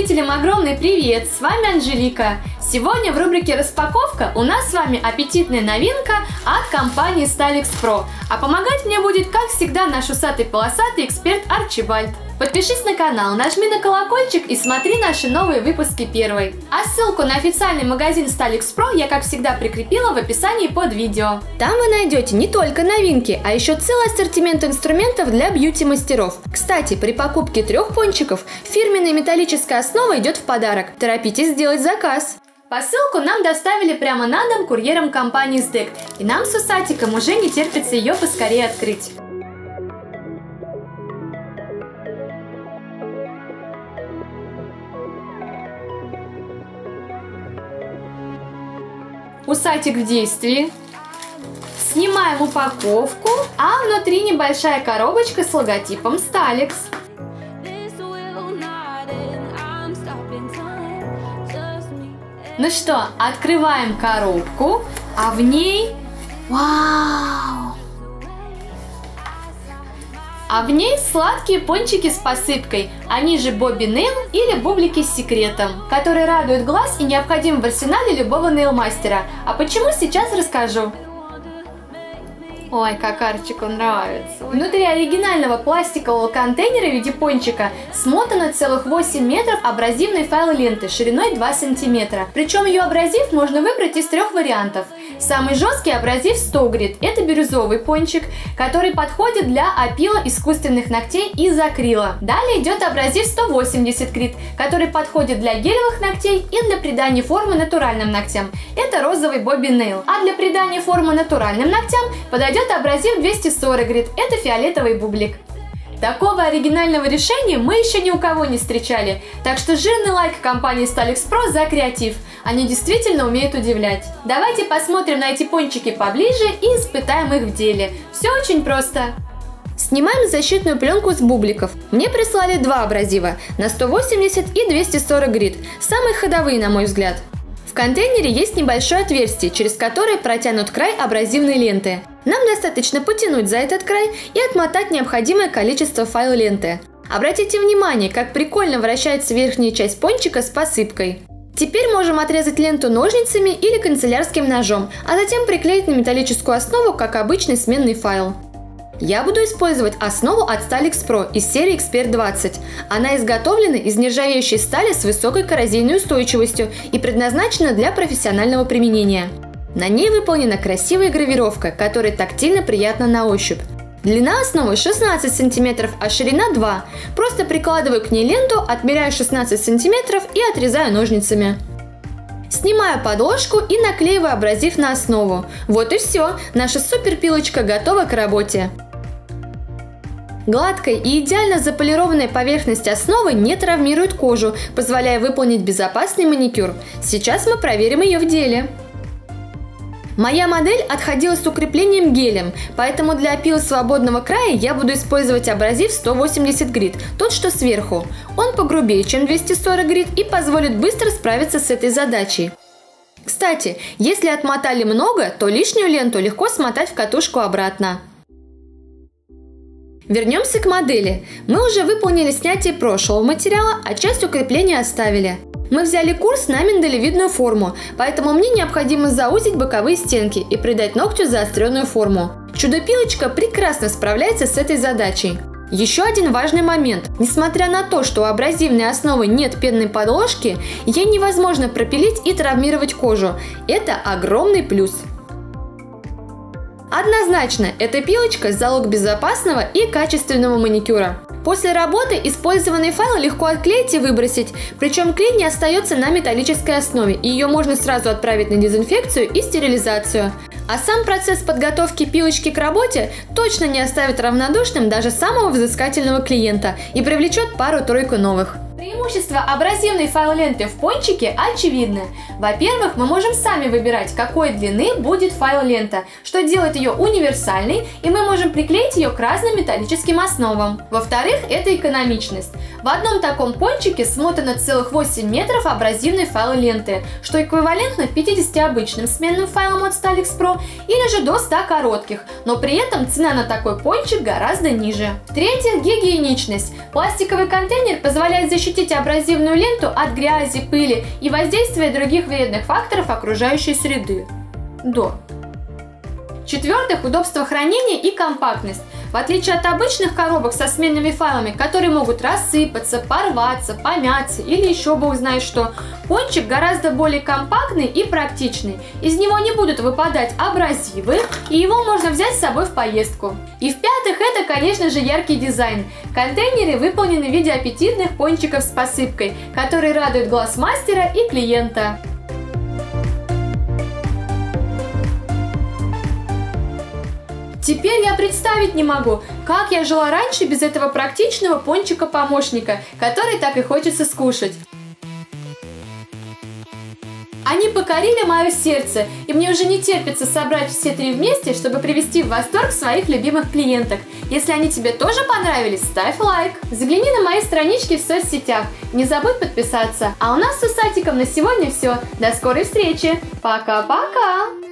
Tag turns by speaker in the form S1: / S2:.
S1: зрителям огромный привет! С вами Анжелика. Сегодня в рубрике «Распаковка» у нас с вами аппетитная новинка от компании Stalex Pro. А помогать мне будет, как всегда, наш усатый-полосатый эксперт Арчибальд. Подпишись на канал, нажми на колокольчик и смотри наши новые выпуски первой. А ссылку на официальный магазин Stalex Pro я, как всегда, прикрепила в описании под видео. Там вы найдете не только новинки, а еще целый ассортимент инструментов для бьюти-мастеров. Кстати, при покупке 3 пончиков фирменная металлическая основа идет в подарок. Торопитесь сделать заказ. Посылку нам доставили прямо на дом курьером компании SDEC, и нам с Усатиком уже не терпится ее поскорее открыть. Усатик в действии. Снимаем упаковку, а внутри небольшая коробочка с логотипом Stalex. Ну что, открываем коробку, а в ней... Вау! А в ней сладкие пончики с посыпкой, они же Bobby Nail или бублики с секретом, которые радуют глаз и необходимы в арсенале любого нейл-мастера. А почему, сейчас расскажу. Ой, как Арчику нравится. Внутри оригинального пластикового контейнера в виде пончика смотано целых 8 метров абразивной файл-ленты шириной 2 сантиметра. Причем ее абразив можно выбрать из 3 вариантов. Самый жесткий абразив 100 грит. Это бирюзовый пончик, который подходит для опила искусственных ногтей из акрила. Далее идет абразив 180 грит, который подходит для гелевых ногтей и для придания формы натуральным ногтям. Это розовый Bobby Nail. А для придания формы натуральным ногтям подойдет абразив 240 грит. Это фиолетовый бублик. Такого оригинального решения мы еще ни у кого не встречали, так что жирный лайк компании Stalex Pro за креатив. Они действительно умеют удивлять. Давайте посмотрим на эти пончики поближе и испытаем их в деле. Все очень просто. Снимаем защитную пленку с бубликов. Мне прислали 2 абразива на 180 и 240 грит. Самые ходовые, на мой взгляд. В контейнере есть небольшое отверстие, через которое протянут край абразивной ленты. Нам достаточно потянуть за этот край и отмотать необходимое количество файл-ленты. Обратите внимание, как прикольно вращается верхняя часть пончика с посыпкой. Теперь можем отрезать ленту ножницами или канцелярским ножом, а затем приклеить на металлическую основу, как обычный сменный файл. Я буду использовать основу от Stalex Pro из серии Expert 20. Она изготовлена из нержавеющей стали с высокой коррозийной устойчивостью и предназначена для профессионального применения. На ней выполнена красивая гравировка, которая тактильно приятна на ощупь. Длина основы 16 см, а ширина 2. Просто прикладываю к ней ленту, отмеряю 16 см и отрезаю ножницами. Снимаю подложку и наклеиваю абразив на основу. Вот и все, наша суперпилочка готова к работе. Гладкая и идеально заполированная поверхность основы не травмирует кожу, позволяя выполнить безопасный маникюр. Сейчас мы проверим ее в деле. Моя модель отходила с укреплением гелем, поэтому для опила свободного края я буду использовать абразив 180 грит, тот, что сверху. Он погрубее, чем 240 грит, и позволит быстро справиться с этой задачей. Кстати, если отмотали много, то лишнюю ленту легко смотать в катушку обратно. Вернемся к модели. Мы уже выполнили снятие прошлого материала, а часть укрепления оставили. Мы взяли курс на миндалевидную форму, поэтому мне необходимо заузить боковые стенки и придать ногтю заостренную форму. Чудо-пилочка прекрасно справляется с этой задачей. Еще один важный момент. Несмотря на то, что у абразивной основы нет пенной подложки, ей невозможно пропилить и травмировать кожу. Это огромный плюс. Однозначно, эта пилочка – залог безопасного и качественного маникюра. После работы использованный файл легко отклеить и выбросить, причем клей не остается на металлической основе, и ее можно сразу отправить на дезинфекцию и стерилизацию. А сам процесс подготовки пилочки к работе точно не оставит равнодушным даже самого взыскательного клиента и привлечет пару-тройку новых. Преимущество абразивной файл-ленты в пончике очевидно. Во-первых, мы можем сами выбирать, какой длины будет файл-лента, что делает ее универсальной, и мы можем приклеить ее к разным металлическим основам. Во-вторых, это экономичность. В одном таком пончике смотано целых 8 метров абразивной файл-ленты, что эквивалентно 50 обычным сменным файлам от Stalex Pro или же до 100 коротких, но при этом цена на такой пончик гораздо ниже. В-третьих, гигиеничность. Пластиковый контейнер позволяет защитить абразивную ленту от грязи, пыли и воздействия других вредных факторов окружающей среды. В-четвертых, удобство хранения и компактность. В отличие от обычных коробок со сменными файлами, которые могут рассыпаться, порваться, помяться или еще бог знает что, пончик гораздо более компактный и практичный. Из него не будут выпадать абразивы, и его можно взять с собой в поездку. И в-пятых, это, конечно же, яркий дизайн. Контейнеры выполнены в виде аппетитных пончиков с посыпкой, которые радуют глаз мастера и клиента. Теперь я представить не могу, как я жила раньше без этого практичного пончика-помощника, который так и хочется скушать. Они покорили мое сердце, и мне уже не терпится собрать все три вместе, чтобы привести в восторг своих любимых клиенток. Если они тебе тоже понравились, ставь лайк. Загляни на мои странички в соцсетях, не забудь подписаться. А у нас с Усатиком на сегодня все. До скорой встречи. Пока-пока!